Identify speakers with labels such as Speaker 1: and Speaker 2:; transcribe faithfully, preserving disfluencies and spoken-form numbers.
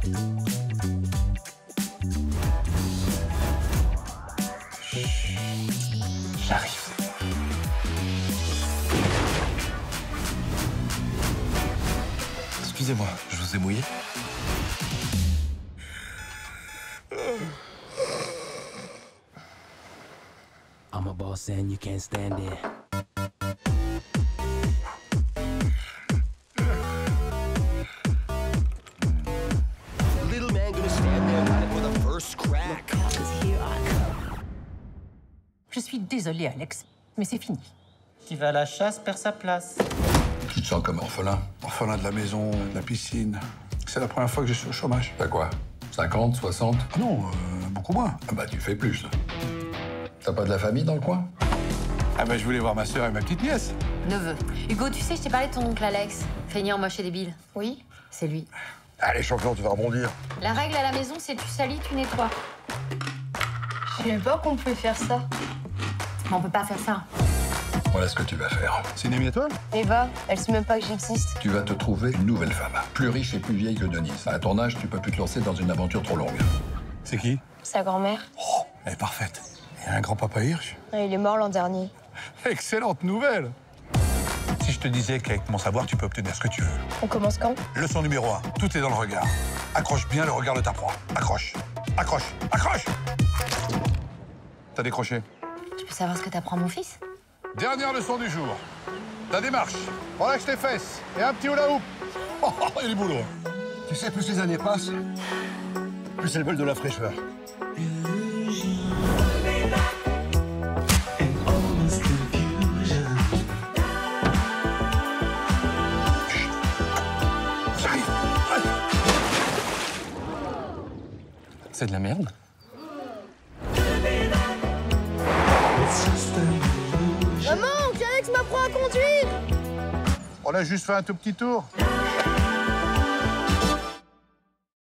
Speaker 1: J'arrive. Excusez-moi, je vous ai mouillé.
Speaker 2: I'm a boss and you can't stand it.
Speaker 3: Little man gonna stand there right for the first crack.
Speaker 4: Je suis désolée, Alex, mais c'est fini.
Speaker 5: Qui va à la chasse perd sa place.
Speaker 6: Tu te sens comme orphelin? Orphelin de la maison, de la piscine. C'est la première fois que je suis au chômage.
Speaker 7: T'as quoi? cinquante, soixante?
Speaker 6: Ah non, euh, beaucoup moins.
Speaker 7: Ah bah tu fais plus. T'as pas de la famille dans le coin?
Speaker 6: Ah bah je voulais voir ma sœur et ma petite nièce.
Speaker 8: Neveu. Hugo, tu sais, je t'ai parlé de ton oncle Alex. Feignant, moche et débile. Oui, c'est lui.
Speaker 7: Allez, champion, tu vas rebondir.
Speaker 8: La règle à la maison, c'est tu salis, tu nettoies.
Speaker 9: Je savais pas qu'on pouvait faire ça.
Speaker 8: Mais on peut pas faire ça.
Speaker 7: Voilà ce que tu vas faire.
Speaker 6: C'est une amie à toi?
Speaker 9: Eva, elle sait même pas que j'existe.
Speaker 7: Tu vas te trouver une nouvelle femme, plus riche et plus vieille que Denise. À ton âge, tu peux plus te lancer dans une aventure trop longue.
Speaker 6: C'est qui?
Speaker 9: Sa grand-mère.
Speaker 6: Oh, elle est parfaite. Et un grand-papa Hirsch.
Speaker 9: Ah, il est mort l'an dernier.
Speaker 6: Excellente nouvelle. Si je te disais qu'avec mon savoir, tu peux obtenir ce que tu veux.
Speaker 9: On commence quand?
Speaker 6: Leçon numéro un, tout est dans le regard. Accroche bien le regard de ta proie. Accroche, accroche, accroche. T'as décroché.
Speaker 8: Je peux savoir ce que t'apprends à mon fils?
Speaker 6: Dernière leçon du jour. Ta démarche. Relâche tes fesses. Et un petit hula hoop. Oh, oh, il est boulot.
Speaker 7: Tu sais, plus les années passent, plus elles veulent de la fraîcheur.
Speaker 1: C'est de la merde.
Speaker 9: Maman, Alex m'apprend à conduire.
Speaker 6: On a juste fait un tout petit tour.